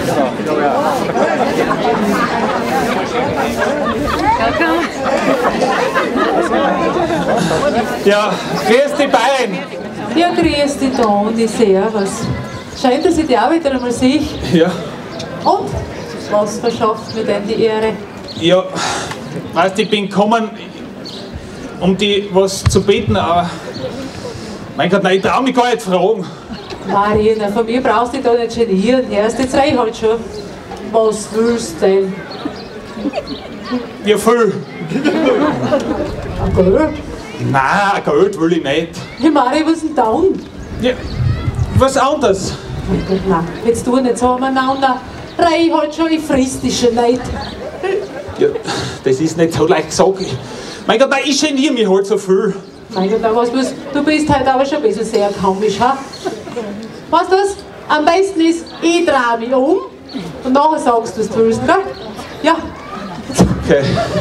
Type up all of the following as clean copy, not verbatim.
Ja, grüß die Bayern. Ja, grüß dich, Toni, servus. Schön, dass ich dich auch wieder einmal sehe. Ja. Und? Was verschafft mir denn die Ehre? Ja, weißt du, ich bin gekommen, um dir was zu bitten, aber mein Gott, nein, ich trau mich gar nicht fragen. Marina, von mir brauchst du dich da nicht genieren. Erst jetzt rein halt schon. Was willst du denn? Ja, viel. Ein Geld? Nein, Geld will ich nicht. Hey Mari, was ist denn da? Ja, was anderes. Mein Gott, nein, jetzt tu nicht so umeinander. Rein halt schon, ich friss dich schon nicht. Ja, das ist nicht so leicht gesagt. Mein Gott, nein, ich geniere mich halt so viel. Mein Gott, na, was, du bist halt aber schon ein bisschen sehr komisch, ha? Weißt du was? Am besten ist, ich drehe mich um und nachher sagst du, was du willst, gell? Ja. Okay.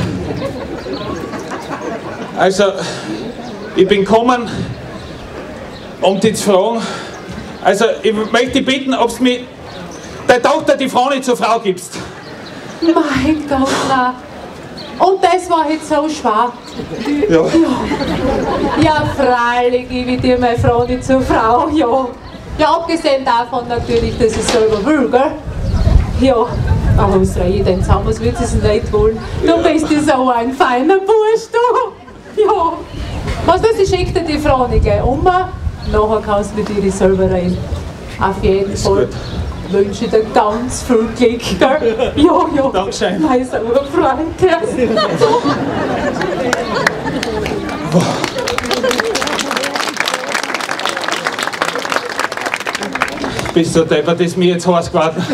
Also, ich bin gekommen, um dich zu fragen. Also, ich möchte dich bitten, ob du mir deine Tochter, die Frau, nicht zur Frau gibst. Mein Gott, nein. Und das war jetzt so schwer. Ja. Ja, freilich gebe ich dir meine Frau nicht zur Frau, ja. Ja, abgesehen davon natürlich, dass ich selber will, gell? Ja, aber was drehe ich denn zusammen, was wird sie nicht wollen? Du bist ja so ein feiner Bursch, du! Ja. Was das, ich schicke dir die Frau nicht gleich um, nachher kannst du mit ihr selber rein. Auf jeden Fall wünsche ich dir ganz viel Glück, gell? Ja, ja. Dankeschön. Mein sauer Freund, gell? Bist du deppert, das mir jetzt heiß geworden.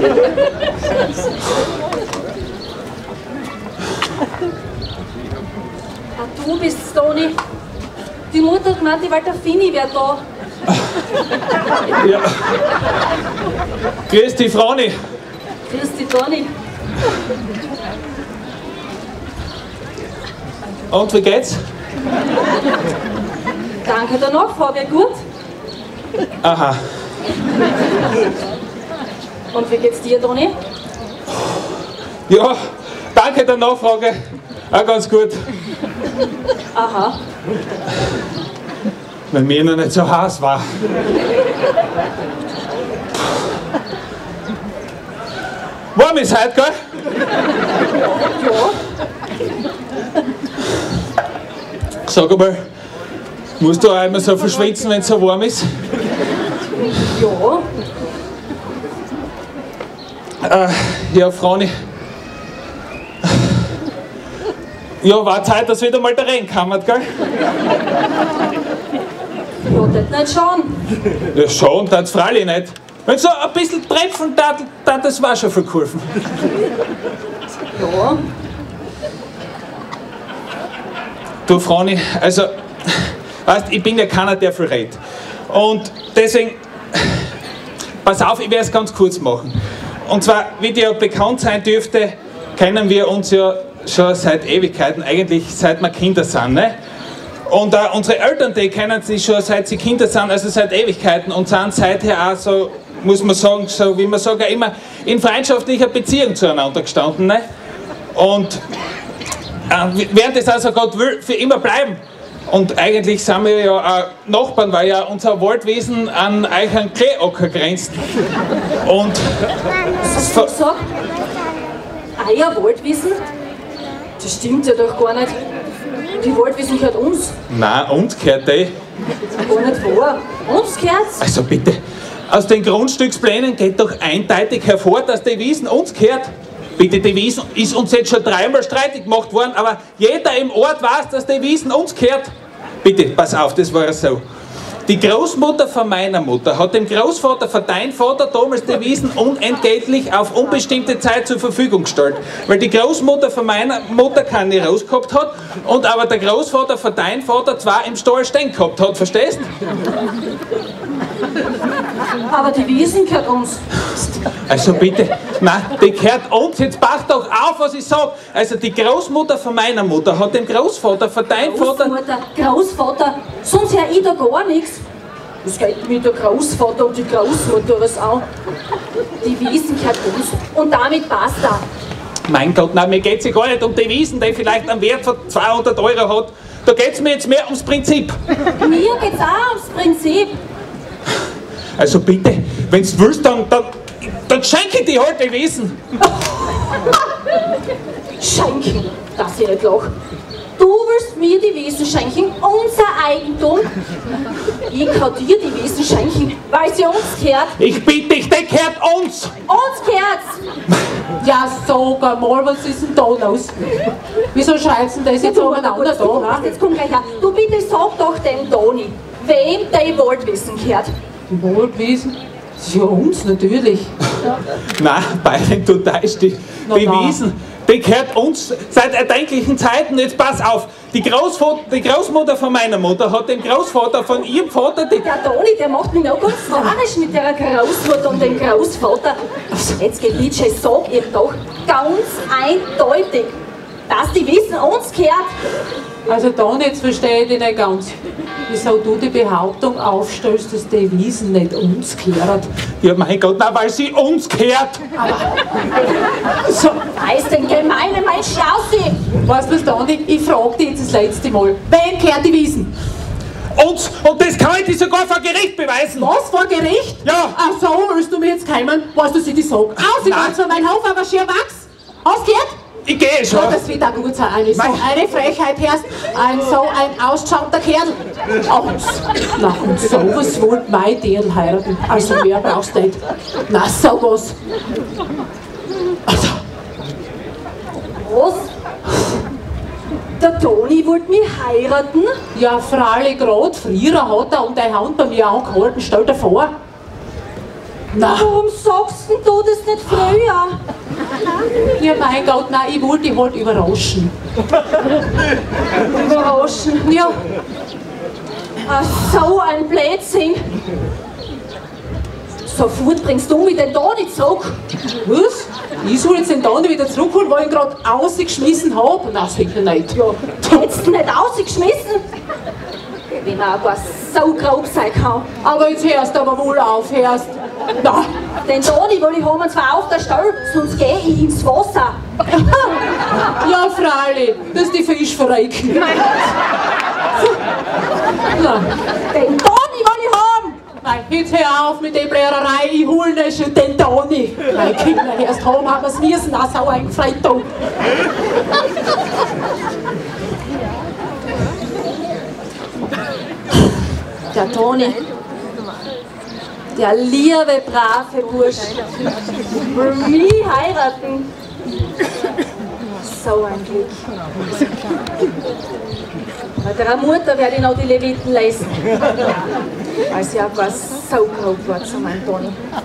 Du bist's, Toni. Die Mutter hat gemeint, die Walter Fini wäre da. Ja. Grüß die Frani. Grüß dich, Toni. Und wie geht's? Danke der Nachfrage, gut. Aha. Und wie geht's dir, Toni? Ja, danke der Nachfrage. Auch ganz gut. Aha. Weil mir noch nicht so heiß war. Warm ist heute, gell? Ja. Sag einmal, musst du auch immer so verschwitzen, wenn es so warm ist? Ja. Ja, Frani. Ja, war Zeit, dass wieder mal der Regen kam, gell? Ja, das nicht schauen. Ja, schon, das freilich nicht. Wenn so ein bisschen treffen, das war schon viel geholfen. Ja. Du, Frani, also, weißt, ich bin ja keiner, der viel redet. Und deswegen, pass auf, ich werde es ganz kurz machen. Und zwar, wie dir ja bekannt sein dürfte, kennen wir uns ja schon seit Ewigkeiten, eigentlich seit wir Kinder sind, ne? Und unsere Eltern, die kennen sich schon seit sie Kinder sind, also seit Ewigkeiten und sind seither auch so, muss man sagen, so wie man sagt, immer in freundschaftlicher Beziehung zueinander gestanden, ne? Und werden das also Gott will, für immer bleiben. Und eigentlich sind wir ja auch Nachbarn, weil ja unser Waldwesen an euch an Kleeacker grenzt. Und Was hast du gesagt? Euer Waldwissen? Das stimmt ja doch gar nicht. Die Waldwissen gehört uns. nein, uns gehört die. Gar nicht wahr. Uns gehört's. Also bitte, aus den Grundstücksplänen geht doch eindeutig hervor, dass die Wiesen uns gehört. Bitte, die Wiesen ist uns jetzt schon dreimal streitig gemacht worden, aber jeder im Ort weiß, dass die Wiesen uns gehört. Bitte, pass auf, das war so. Die Großmutter von meiner Mutter hat dem Großvater von deinem Vater damals die Wiesen unentgeltlich auf unbestimmte Zeit zur Verfügung gestellt. Weil die Großmutter von meiner Mutter keine Rost gehabt hat und aber der Großvater von deinem Vater zwar im Stall stehen gehabt hat, verstehst du? Aber die Wiesen gehört uns. Also bitte, nein, die gehört uns, jetzt passt doch auf, was ich sag. Also die Großmutter von meiner Mutter hat dem Großvater von deinem Vater... Großmutter, Großvater, sonst hör ich da gar nichts. Das geht mit der Großvater und die Großmutter was an. Die Wiesen gehört uns und damit passt er. Mein Gott, nein, mir geht es ja gar nicht um die Wiesen, die vielleicht einen Wert von 200 € hat. Da geht es mir jetzt mehr ums Prinzip. Mir geht's auch ums Prinzip. Also bitte, wenn du willst, dann schenke ich dir halt die Wiesen. Schenken, dass ich nicht lach. Du willst mir die Wiesen schenken, unser Eigentum. Ich kann dir die Wiesen schenken, weil sie uns gehört. Ich bitte dich, die gehört uns. Uns gehört's. Ja, sag einmal, was ist denn da los? Wieso schreit denn das jetzt umeinander da? Jetzt komm gleich her. Du bitte sag doch dem Toni, wem die Waldwiesen gehört. Die Waldwiesen? Das ist ja uns natürlich. Nein, Bayern, du täuschst dich. Die Wiesen, die gehört uns seit erdenklichen Zeiten. Jetzt pass auf, die Großmutter von meiner Mutter hat dem Großvater von ihrem Vater die... Der Toni, der macht mich noch ganz narrisch mit der Großmutter und dem Großvater. Jetzt Gebietsche, sag ihm doch ganz eindeutig, dass die Wiesen uns gehört. Also dann, jetzt verstehe ich dich nicht ganz. Wieso du die Behauptung aufstellst, dass die Wiesen nicht uns gehört? Ja, mein Gott, na, weil sie uns gehört. So, Weiß den gemeine, mein Schlausi. weißt du was, Dani? Ich frage dich jetzt das letzte Mal. Wem gehört die Wiesen? Uns, und das kann ich dir sogar vor Gericht beweisen. Was, vor Gericht? Ja. Ach so, willst du mir jetzt kommen? Weißt du, was ich dir sag? Aus, ich Nein. kann zwar mein Hof, aber schier wachs. Ausgeht? Ich gehe schon. Ja, das wird auch gut sein. Eine Frechheit herrscht, so ein ausschauender Kerl. Und sowas wollt mein Dirl heiraten. Also mehr brauchst du nicht. Na, sowas. Also, Was? Der Toni wollte mich heiraten? ja, freilich grad. Früher hat er und der Hand bei mir angehalten. Stell dir vor. Na, Warum sagst denn du das nicht früher? ja, mein Gott, nein, ich wollte dich halt überraschen. Überraschen. Ja, Ach, so ein Blödsinn. Sofort bringst du mich den Toni zurück. was? Ich soll jetzt den Toni wieder zurückholen, weil ich ihn gerade rausgeschmissen habe? Nein, sicher nicht. Ja. Hättest du nicht rausgeschmissen? Wenn er aber so grob sein kann. Aber jetzt hörst du aber wohl auf, hörst. Na, Den Toni will ich haben, und zwar auf der Stelle, sonst gehe ich ins Wasser. ja, freilich, das ist die Fischverreckung. Na, Den Toni will ich haben. nein, jetzt hör auf mit der Blärerei, ich hol nicht schon den Toni. Mein Kinder, erst haben wir es müssen, auch so ein Freitag. Der Toni, der liebe, brave Bursch, will mich heiraten. So ein Glück. Bei der Mutter werde ich noch die Leviten lesen. Weil sie auch was so grob war zu meinem Toni.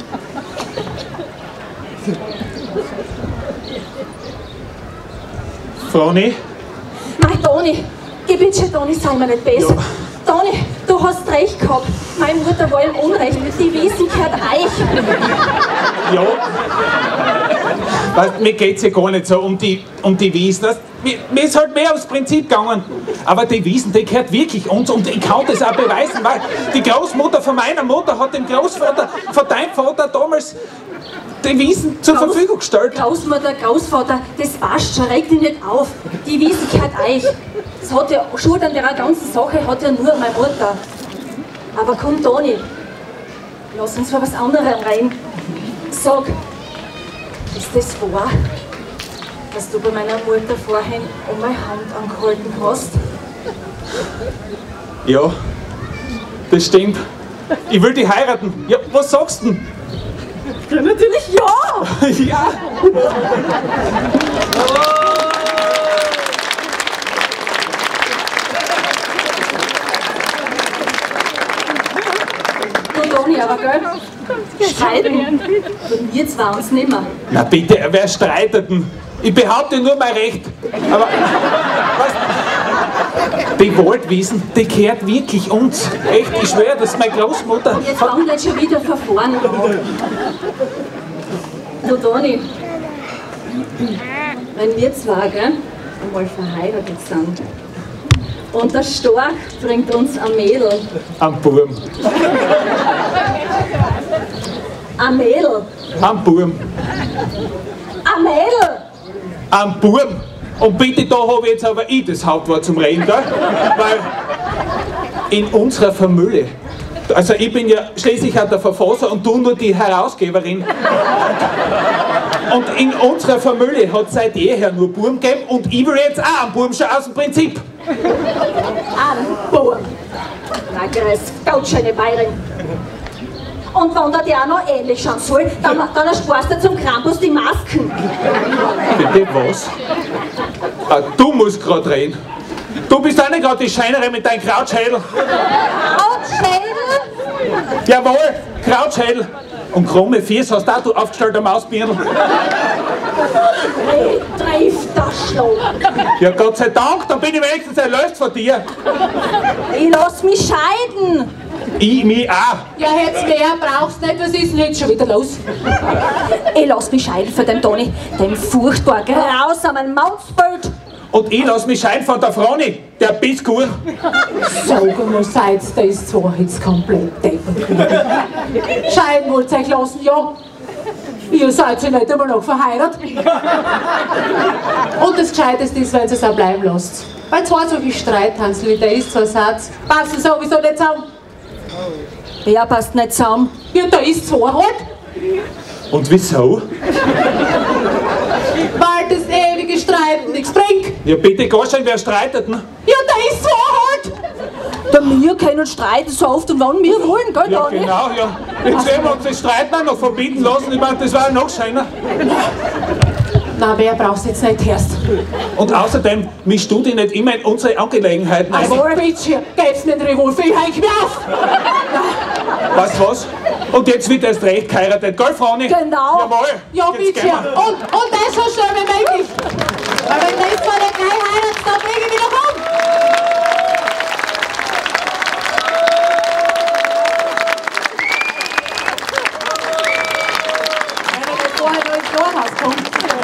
Froni, Mein Toni, gib bitte, Toni, sei mir nicht besser. Ja. Toni, du hast recht gehabt. Meine Mutter war im Unrecht. Die Wiesen gehört euch. ja. Weißt, mir geht es ja gar nicht so um die Wiesen. Mir ist halt mehr aufs Prinzip gegangen. Aber die Wiesen, die gehört wirklich uns und ich kann das auch beweisen, weil die Großmutter von meiner Mutter hat dem Großvater von deinem Vater damals die Wiesen zur Verfügung gestellt. Großmutter, Großvater, das passt schon, reg dich nicht auf. Die Wiesen gehört euch. Das hat ja Schuld an der ganzen Sache hat ja nur meine Mutter. Aber komm, Toni, lass uns für was anderem reden. Sag, ist das wahr, dass du bei meiner Mutter vorhin um meine Hand angehalten hast? Ja, das stimmt. Ich will dich heiraten. Ja, was sagst du denn? Ja, natürlich ja! Ja. Du, Toni, aber gell? Streiten würden wir zwei uns nimmer. Na bitte, wer streitet denn? Ich behaupte nur mein Recht. Aber, weißt, die Waldwiesen, die gehört wirklich uns. Echt, ich schwöre, das ist meine Großmutter. Jetzt fangen wir jetzt schon wieder von vorne an. Du, Toni, wenn wir zwei, gell, einmal verheiratet sind Und der Storch bringt uns ein Mädel. Am Burm. Ein Mädel. Am Burm. Ein Mädel. Am Burm. Und bitte, da habe ich jetzt aber ich das Hauptwort zum Reden, gell? Weil in unserer Familie, also ich bin ja schließlich auch der Verfasser und du nur die Herausgeberin. Und in unserer Familie hat es seit jeher nur Burm gegeben und ich will jetzt auch einen Burm schon aus dem Prinzip. Ein Burm. Na grüß Gott, schöne Bayerin. Und wenn der dir auch noch ähnlich schauen soll, dann ersparst du zum Krampus die Masken. Bitte was? Ah, du musst gerade reden. Du bist auch nicht gerade die Scheinere mit deinem Krautschädel. Krautschädel? Jawohl, Krautschädel. Und krumme Fies hast auch du aufgestellt am Mausbirnl. Trifft das Schlag. Ja, Gott sei Dank, dann bin ich wenigstens erlöst von dir. Ich lass mich scheiden. Ich mich auch. Ja, jetzt mehr brauchst du nicht, was ist denn jetzt schon wieder los? Ich lass mich scheiden von dem Toni, dem furchtbar grausamen Mausbild. Und ich lass mich scheiden von der Froni, der Bisskur. Sag mal, seid das zwar jetzt komplett deppert. Scheiden wollt ihr euch lassen, ja. Ihr seid ja nicht immer noch verheiratet. Und das Gescheiteste ist, wenn ihr es auch bleiben lasst. Weil zwei solche Streithansel wie der ist, zwei Satz, passen sowieso nicht zusammen. Ja, passt nicht zusammen. Ja, da ist zwei halt. Und wieso? Weil das ewige Streiten nichts bringt. Ja, bitte, gar schön, wer streitet, ne? Ja, da ist zwei halt. Wir können streiten so oft und wann wir wollen, gell, Ja, Toni? genau, ja. Jetzt werden wir uns das Streiten auch noch verbieten lassen. Ich meine, das war ja noch schöner. Na, wer brauchst du jetzt nicht erst? Und außerdem mischst du dich nicht immer in unsere Angelegenheiten ein. Also, bitte, geht's mir den Revolver, ich häng mich auf. Weißt du was? Und jetzt wird erst recht geheiratet, gell, Fraueni? Genau. Jawohl. Ja, Jetzt bitte. gehen wir. Und das so schnell wie möglich. Weil wenn das mal nicht gleich heiratet, dann bringe ich wieder um. Wenn er nicht vorher noch ins Dorfhaus kommt.